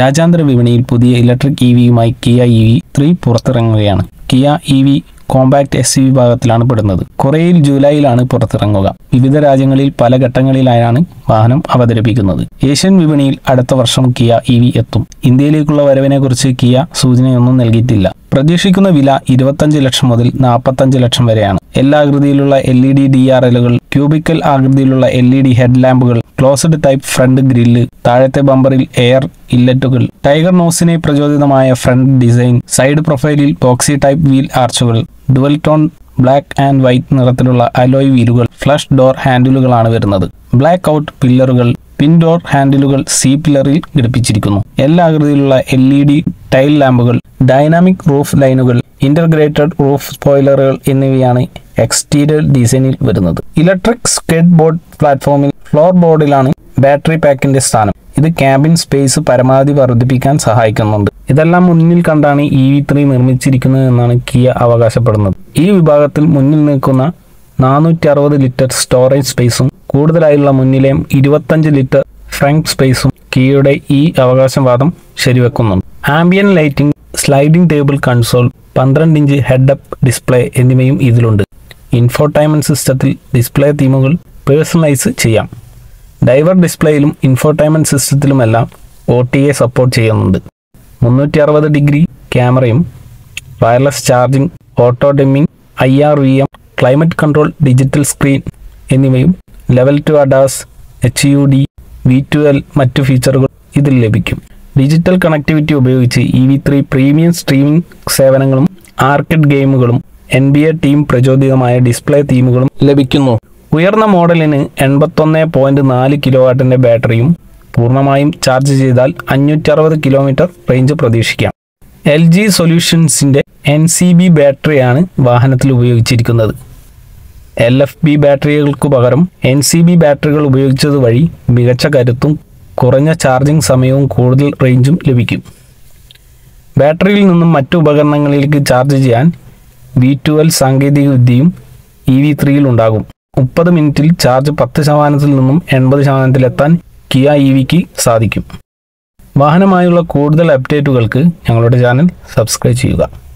രാജ്യാന്തര വിപണിയിൽ പുതിയ ഇലക്ട്രിക് EVയുമായി കിയ EV3 പുറത്തിറങ്ങുകയാണ്. കിയ EV കോമ്പാക്ട് SUV വിഭാഗത്തിലാണ് പെടുന്നത്. കൊറിയയിൽ ജൂലൈയിലാണ് പുറത്തിറങ്ങുക. വിവിധ രാജ്യങ്ങളിൽ പല ഘട്ടങ്ങളിലായാണ് വാഹനം അവതരിപ്പിക്കുന്നത്. ഏഷ്യൻ വിപണിയിൽ അടുത്ത വർഷം കിയ EV എത്തും. ഇന്ത്യയിലേക്കുള്ള വരവിനെക്കുറിച്ച് കിയ സൂചനയൊന്നും നൽകിയിട്ടില്ല. പ്രതീക്ഷിക്കുന്ന വില 25 ലക്ഷം മുതൽ 45 ലക്ഷം വരെയാണ്. എല്ലാ ആകൃതിയിലുള്ള LED DRLകൾ, ക്യൂബിക്കൽ ആകൃതിയിലുള്ള LED ഹെഡ് ലാമ്പുകൾ, ക്ലോസ്ഡ് ടൈപ്പ് ഫ്രണ്ട് ഗ്രില്ല്, താഴത്തെ ബമ്പറിൽ എയർ ഇല്ലറ്റുകൾ, ടൈഗർ നോസിനെ പ്രചോദിതമായ ഫ്രണ്ട് ഡിസൈൻ, സൈഡ് പ്രൊഫൈലിൽ ബോക്സി ടൈപ്പ് വീൽ ആർച്ചുകൾ, dual tone black and white നിറത്തിലുള്ള അലോയ് വീലുകൾ, ഫ്ലഷ് ഡോർ ഹാൻഡിലുകളാണ് വരുന്നത്. ബ്ലാക്ക് ഔട്ട് പില്ലറുകൾ, പിൻ ഡോർ ഹാൻഡിലുകൾ C പില്ലറിൽ ഘടിപ്പിച്ചിരിക്കുന്നു. എല്ലാ ആകൃതിയിലുള്ള LED ടൈൽ ലാമ്പുകൾ, ഡൈനാമിക് റൂഫ് ലൈനുകൾ, ഇന്റർഗ്രേറ്റഡ് റൂഫ് സ്പോയിലറുകൾ എന്നിവയാണ് എക്സ്റ്റീരിയർ ഡിസൈനിൽ വരുന്നത്. ഇലക്ട്രിക് സ്കേറ്റ് ബോർഡ് പ്ലാറ്റ്ഫോമിൽ ഫ്ലോർ ബോർഡിലാണ് ബാറ്ററി പാക്കിന്റെ സ്ഥാനം. ഇത് ക്യാബിൻ സ്പേസ് പരമാവധി വർദ്ധിപ്പിക്കാൻ സഹായിക്കുന്നുണ്ട്. ഇതെല്ലാം മുന്നിൽ കണ്ടാണ് EV3 നിർമ്മിച്ചിരിക്കുന്നത് എന്നാണ് കിയ അവകാശപ്പെടുന്നത്. ഈ വിഭാഗത്തിൽ മുന്നിൽ നിൽക്കുന്ന 460 ലിറ്റർ സ്റ്റോറേജ് സ്പേസും കൂടുതലായുള്ള മുന്നിലെ 25 ലിറ്റർ ഫ്രണ്ട് സ്പേസും കിയയുടെ ഈ അവകാശവാദം ശരിവെക്കുന്നുണ്ട്. Ambient lighting, sliding table console, 12 inch head up display എന്നിവയും ഇതിലുണ്ട്. ഇൻഫോടൈൻമെന്റ് സിസ്റ്റത്തിൽ ഡിസ്പ്ലേ തീമുകൾ പേഴ്സണലൈസ് ചെയ്യാം. ഡൈവർ ഡിസ്പ്ലേയിലും ഇൻഫോടൈൻമെന്റ് സിസ്റ്റത്തിലുമെല്ലാം OTA സപ്പോർട്ട് ചെയ്യുന്നുണ്ട്. 360 ഡിഗ്രി ക്യാമറയും, wireless charging, auto dimming, IR/VM, climate control, digital screen എന്നിവയും ലെവൽ 2 ADAS, HUD, V2L മറ്റു ഫീച്ചറുകൾ ഇതിൽ ലഭിക്കും. ഡിജിറ്റൽ കണക്ടിവിറ്റി ഉപയോഗിച്ച് EV3 പ്രീമിയം സ്ട്രീമിംഗ് സേവനങ്ങളും ആർക്കേഡ് ഗെയിമുകളും NBA ടീം പ്രചോദിതമായ ഡിസ്പ്ലേ തീമുകളും ലഭിക്കുന്നു. ഉയർന്ന മോഡലിന് 81.4 കിലോവാട്ടിന്റെ ബാറ്ററിയും പൂർണ്ണമായും ചാർജ് ചെയ്താൽ 560 കിലോമീറ്റർ റേഞ്ച് പ്രതീക്ഷിക്കാം. LG സൊല്യൂഷൻസിന്റെ NCB ബാറ്ററിയാണ് വാഹനത്തിൽ ഉപയോഗിച്ചിരിക്കുന്നത്. LFP ബാറ്ററികൾക്കു പകരം NCB ബാറ്ററികൾ ഉപയോഗിച്ചത് വഴി മികച്ച കരുത്തും കുറഞ്ഞ ചാർജിംഗ് സമയവും കൂടുതൽ റേഞ്ചും ലഭിക്കും. ബാറ്ററിയിൽ നിന്നും മറ്റു ഉപകരണങ്ങളിലേക്ക് ചാർജ് ചെയ്യാൻ V2L സാങ്കേതികവിദ്യയും EV3യിൽ ഉണ്ടാകും. 30 മിനിറ്റിൽ ചാർജ് 10% നിന്നും 80% എത്താൻ കിയ EVക്ക് സാധിക്കും. വാഹനമായുള്ള കൂടുതൽ അപ്ഡേറ്റുകൾക്ക് ഞങ്ങളുടെ ചാനൽ സബ്സ്ക്രൈബ് ചെയ്യുക.